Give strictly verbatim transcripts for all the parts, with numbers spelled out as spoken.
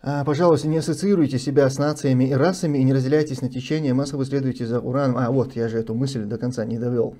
Пожалуйста, не ассоциируйте себя с нациями и расами и не разделяйтесь на течение, массово следуйте за Ураном. А, вот, я же эту мысль до конца не довел.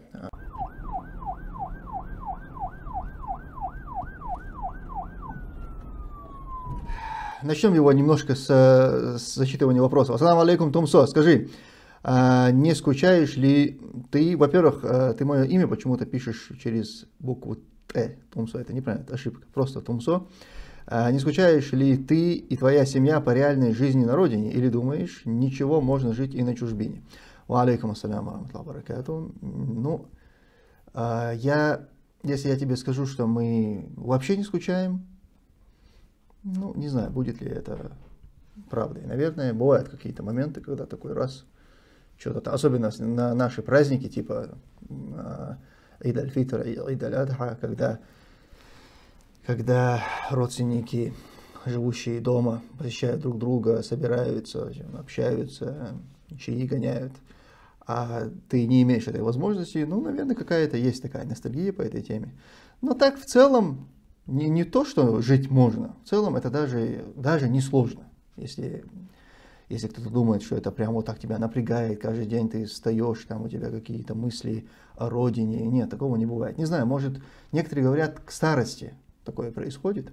Начнем его немножко с, с зачитывания вопросов. Ассаламу алейкум, Тумсо. Скажи, а не скучаешь ли ты, во-первых, ты мое имя почему-то пишешь через букву Т. Тумсо, это неправильно, это ошибка. Просто Тумсо. А не скучаешь ли ты и твоя семья по реальной жизни на родине? Или думаешь, ничего, можно жить и на чужбине? Ва алейкум ассаляму ва баракату. Ну, я, если я тебе скажу, что мы вообще не скучаем, ну, не знаю, будет ли это правдой. Наверное, бывают какие-то моменты, когда такой раз, что-то, особенно на наши праздники, типа Ид аль-Фитр и Ид аль-Адха, когда, когда родственники, живущие дома, посещают друг друга, собираются, общаются, чаи гоняют, а ты не имеешь этой возможности, ну, наверное, какая-то есть такая ностальгия по этой теме. Но так в целом, Не, не то, что жить можно, в целом это даже, даже не сложно. Если, если кто-то думает, что это прямо вот так тебя напрягает, каждый день ты встаешь, там у тебя какие-то мысли о родине. Нет, такого не бывает. Не знаю, может, некоторые говорят, к старости такое происходит.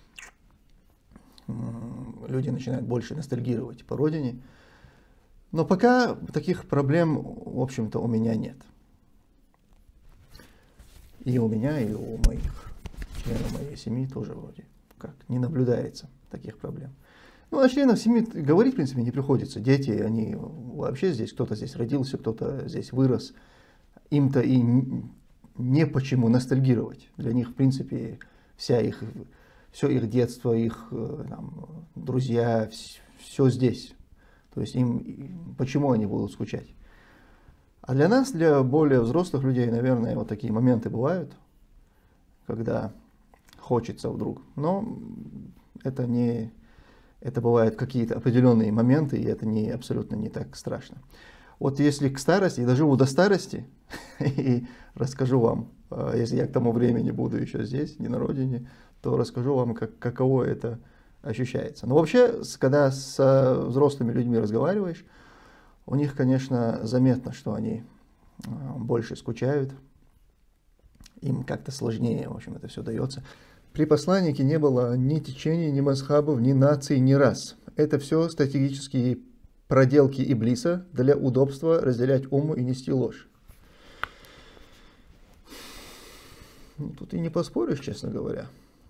Люди начинают больше ностальгировать по родине. Но пока таких проблем, в общем-то, у меня нет. И у меня, и у моих членов моей семьи тоже вроде как не наблюдается таких проблем. Ну, о членах семьи говорить, в принципе, не приходится. Дети, они вообще здесь, кто-то здесь родился, кто-то здесь вырос. Им-то и не почему ностальгировать. Для них, в принципе, вся их, все их детство, их там, друзья, все здесь. То есть им, почему они будут скучать? А для нас, для более взрослых людей, наверное, вот такие моменты бывают, когда хочется вдруг. Но это не, это бывают какие-то определенные моменты, и это не, абсолютно не так страшно. Вот если к старости, я доживу до старости, и расскажу вам, если я к тому времени буду еще здесь, не на родине, то расскажу вам, как, каково это ощущается. Но вообще, когда с взрослыми людьми разговариваешь, у них, конечно, заметно, что они больше скучают, им как-то сложнее, в общем, это все дается. При посланнике не было ни течений, ни мазхабов, ни наций, ни рас. Это все стратегические проделки Иблиса для удобства разделять уму и нести ложь. Ну, тут и не поспоришь, честно говоря.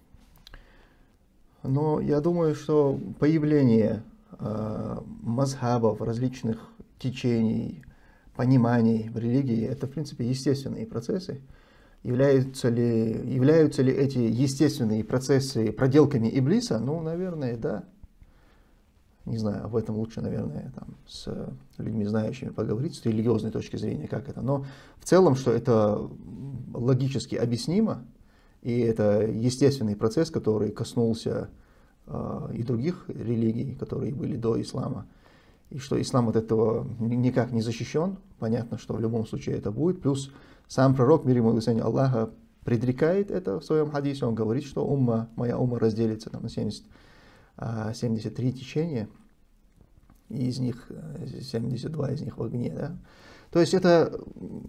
Но я думаю, что появление э, мазхабов, различных течений, пониманий в религии, это, в принципе, естественные процессы. Являются ли, являются ли эти естественные процессы проделками Иблиса? Ну, наверное, да. Не знаю, об этом лучше, наверное, там, с людьми, знающими, поговорить с религиозной точки зрения, как это. Но в целом, что это логически объяснимо, и это естественный процесс, который коснулся э, и других религий, которые были до ислама, и что ислам от этого никак не защищен. Понятно, что в любом случае это будет. Плюс сам пророк, мир ему и благословение Аллаха, предрекает это в своем хадисе. Он говорит, что умма, моя умма разделится там, на семьдесят, семьдесят три течения, и из них семьдесят два из них в огне. Да? То есть это...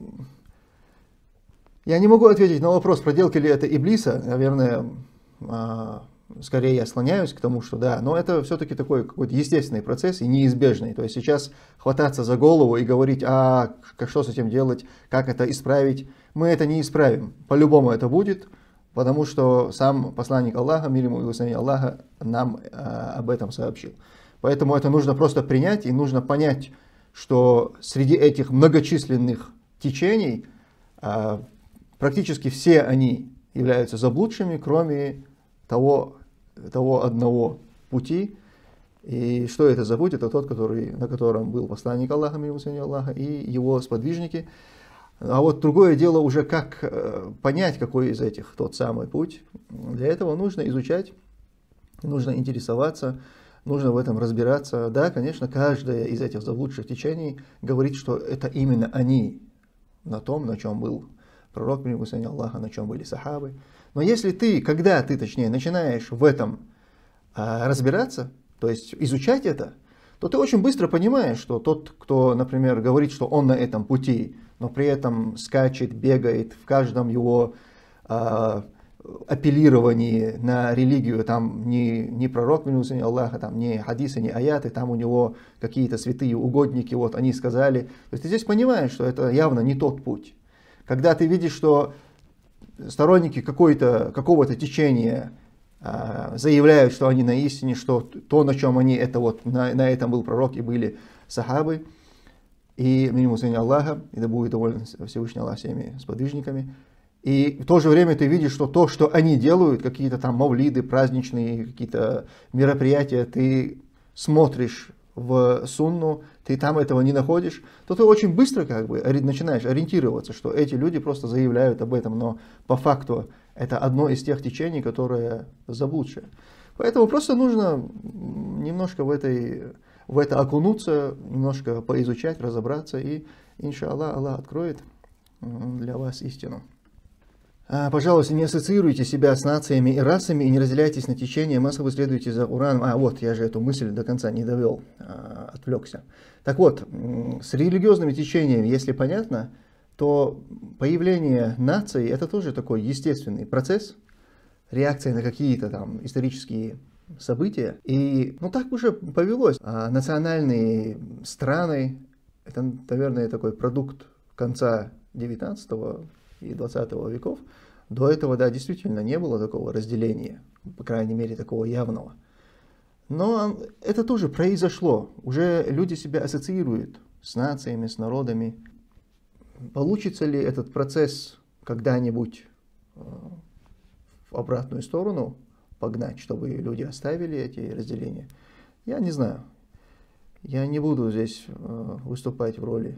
Я не могу ответить на вопрос, проделки ли это Иблиса. Наверное, скорее я склоняюсь к тому, что да, но это все-таки такой какой-то естественный процесс и неизбежный. То есть сейчас хвататься за голову и говорить, а что с этим делать, как это исправить, мы это не исправим. По-любому это будет, потому что сам посланник Аллаха, мир ему и благословение Аллаха, нам а, об этом сообщил. Поэтому это нужно просто принять и нужно понять, что среди этих многочисленных течений а, практически все они являются заблудшими, кроме того, того одного пути. И что это за путь? Это тот, который, на котором был посланник Аллаха, мир ему и благословение Аллаха, и его сподвижники. А вот другое дело уже, как понять, какой из этих тот самый путь. Для этого нужно изучать, нужно интересоваться, нужно в этом разбираться. Да, конечно, каждое из этих заблудших течений говорит, что это именно они на том, на чем был пророк, мир ему и благословение Аллаха, на чем были сахабы. Но если ты, когда ты, точнее, начинаешь в этом а, разбираться, то есть изучать это, то ты очень быстро понимаешь, что тот, кто, например, говорит, что он на этом пути, но при этом скачет, бегает в каждом его э, апеллировании на религию, там не, не пророк, не Аллаха, там не хадисы, не аяты, там у него какие-то святые угодники, вот они сказали. То есть ты здесь понимаешь, что это явно не тот путь. Когда ты видишь, что сторонники какой-то, какого-то течения э, заявляют, что они на истине, что то, на чем они, это вот, на, на этом был пророк и были сахабы, и минимум Аллаха, и да будет доволен Всевышний Аллах всеми сподвижниками. И в то же время ты видишь, что то, что они делают, какие-то там мавлиды, праздничные какие-то мероприятия, ты смотришь в сунну, ты там этого не находишь, то ты очень быстро как бы начинаешь ориентироваться, что эти люди просто заявляют об этом, но по факту это одно из тех течений, которое заблудшее. Поэтому просто нужно немножко в, этой, в это окунуться, немножко поизучать, разобраться, и, иншаллах, Аллах откроет для вас истину. Пожалуйста, не ассоциируйте себя с нациями и расами и не разделяйтесь на течение, массово следуйте за Ураном. А, вот, я же эту мысль до конца не довел, отвлекся. Так вот, с религиозными течениями, если понятно, то появление наций это тоже такой естественный процесс, реакция на какие-то там исторические события. И, ну, так уже повелось. А национальные страны, это, наверное, такой продукт конца девятнадцатого и двадцатого веков. До этого, да, действительно не было такого разделения, по крайней мере, такого явного. Но это тоже произошло. Уже люди себя ассоциируют с нациями, с народами. Получится ли этот процесс когда-нибудь в обратную сторону погнать, чтобы люди оставили эти разделения? Я не знаю. Я не буду здесь выступать в роли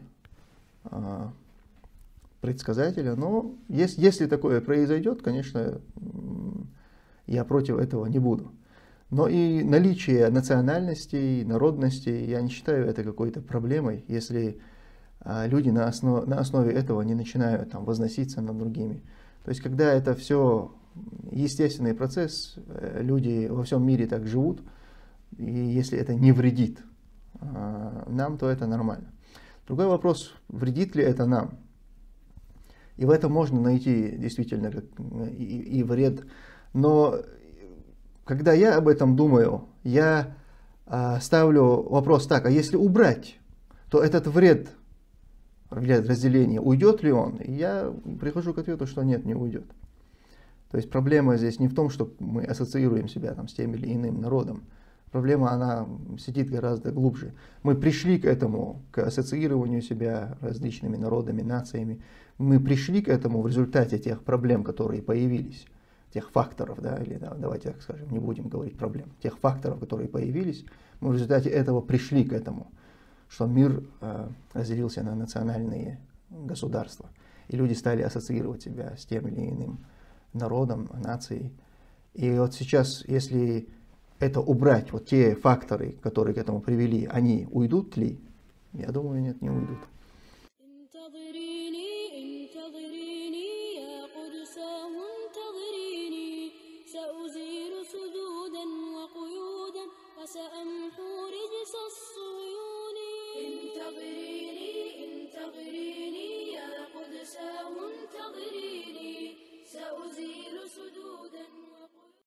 предсказателя, но если, если такое произойдет, конечно, я против этого не буду. Но и наличие национальностей, народностей, я не считаю это какой-то проблемой, если а, люди на, основ, на основе этого не начинают там, возноситься над другими. То есть, когда это все естественный процесс, люди во всем мире так живут, и если это не вредит а, нам, то это нормально. Другой вопрос, вредит ли это нам? И в этом можно найти действительно и, и вред. Но когда я об этом думаю, я а, ставлю вопрос так, а если убрать, то этот вред, вред разделения, уйдет ли он? И я прихожу к ответу, что нет, не уйдет. То есть проблема здесь не в том, что мы ассоциируем себя там, с тем или иным народом. Проблема, она сидит гораздо глубже. Мы пришли к этому, к ассоциированию себя различными народами, нациями. Мы пришли к этому в результате тех проблем, которые появились, тех факторов, да, или да, давайте так скажем, не будем говорить проблем, тех факторов, которые появились, мы в результате этого пришли к этому, что мир э, разделился на национальные государства, и люди стали ассоциировать себя с тем или иным народом, нацией. И вот сейчас, если это убрать, вот те факторы, которые к этому привели, они уйдут ли? Я думаю, нет, не уйдут.